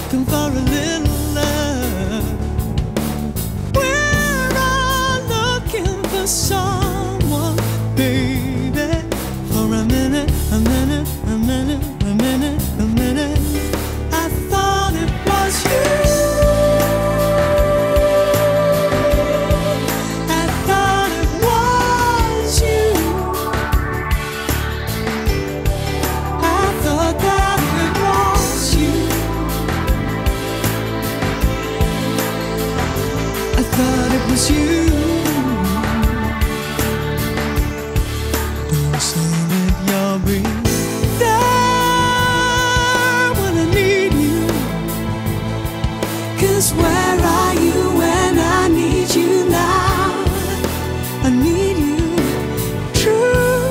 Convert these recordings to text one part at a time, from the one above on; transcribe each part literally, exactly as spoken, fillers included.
looking for a little love. We're all looking for someone, baby. For a minute, a minute, a minute, a minute, a minute, I thought it was you. I thought it was you. I thought that it was you. I thought it was you. Don't say that you'll be there when I need you. 'Cause where are you when I need you now? I need you true.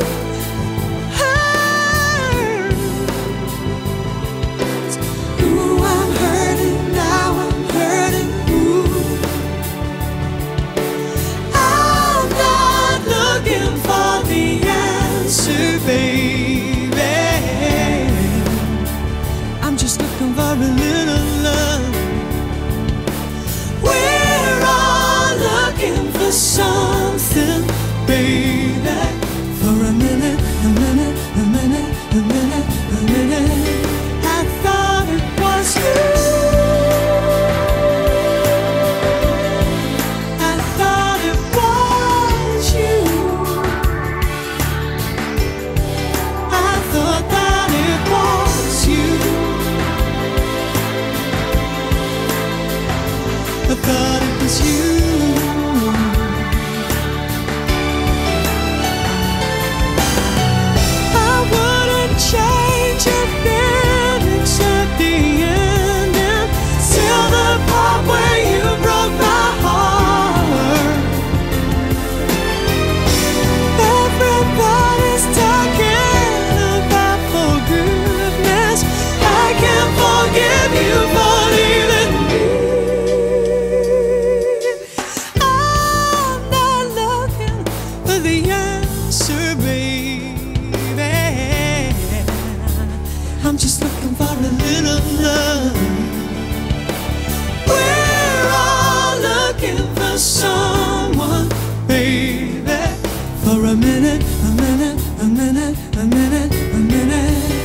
Ooh, I'm hurting now, I'm hurting. Ooh, I'm not looking for the answer, baby. I'm just looking for a little love. We're all looking for something, baby. For a minute, a minute, a minute, a minute, a minute, I thought it was you. I thought it was you. I thought that it was you. I thought it was you. I wouldn't change a thing except the ending, till the part where you broke my heart. Everybody's talking about forgiveness. I can't forgive you for leaving me. I'm not looking for the answer, baby. I'm just looking for a little love. We're all looking for someone, baby. For a minute, a minute, a minute, a minute, a minute,